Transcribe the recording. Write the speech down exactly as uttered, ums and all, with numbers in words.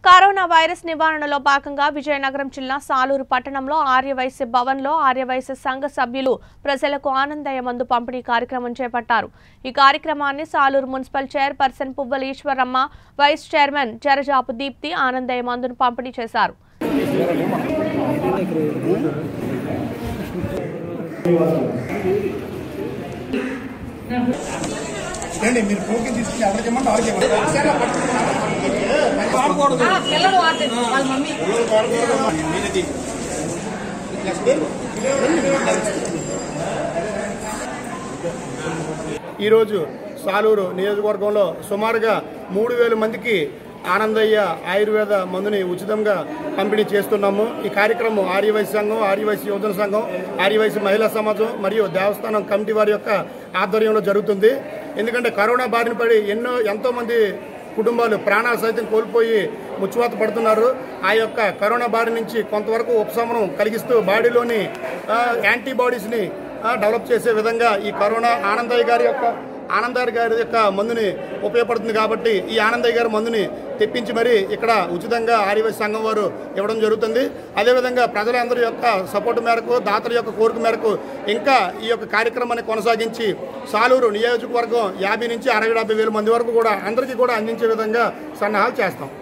Corona virus నివారణలో భాగంగా విజయనగరం జిల్లా సాలూరు పట్టణంలో ఆర్యవైశ్య భవన్లో ఆర్యవైశ్య సంఘ సభ్యులు ప్రజలకు ఆనందయ్య మందు పంపిణీ కార్యక్రమం చేపట్టారు। ఈ కార్యక్రమాన్ని Saluru municipal chairperson Puvvala Eswaramma, vice chairman Jarajapu Deepti Anandayya మందును పంపిణీ చేశారు। ఈరోజు సాలూరు నియోజకవర్గంలో సుమారుగా మూడు వేల మందికి ఆనందయ్య ఆయుర్వేద మందుని ఉచితంగా పంపిణీ చేస్తున్నాము। ఈ కార్యక్రమం ఆర్యవైశ్య సంఘం, ఆర్యవైశ్య యువజన సంఘం, ఆర్యవైశ్య మహిళా సమాజం మరియు దేవస్థానం కమిటీ వారి యొక్క ఆధ్వర్యంలో జరుగుతుంది। ఎందుకంటే కరోనా బారిన పడి ఎన్నో ఎంతో మంది కుటుంబాలు ప్రాణాలు సైతం కోల్పోయి ముచ్చువాత పడుతున్నారు। ఆ యొక్క కరోనా బారి నుంచి కొంతవరకు ఉపశమనం కలిగిస్తూ బాడీలోని యాంటీబాడీస్ని డెవలప్ చేసే విధంగా ఈ కరోనా ఆనందయ్య గారి యొక్క ఆనందయ్య గారి యొక్క మందుని ఉపయోగపడుతుంది కాబట్టి ఈ ఆనందయ్య గారి మందుని తెప్పించి మరి ఇక్కడ ఉచితంగా ఆర్యవైశ్య సంఘం వారు ఇవ్వడం జరుగుతుంది। అదేవిధంగా ప్రజలందరి యొక్క సపోర్టు మేరకు, దాతల యొక్క కోరిక మేరకు ఇంకా ఈ యొక్క కార్యక్రమాన్ని కొనసాగించి సాలూరు నియోజకవర్గం యాభై నుంచి అరవై డెబ్బై వేల మంది వరకు కూడా అందరికీ కూడా అందించే విధంగా సన్నాహాలు చేస్తాం।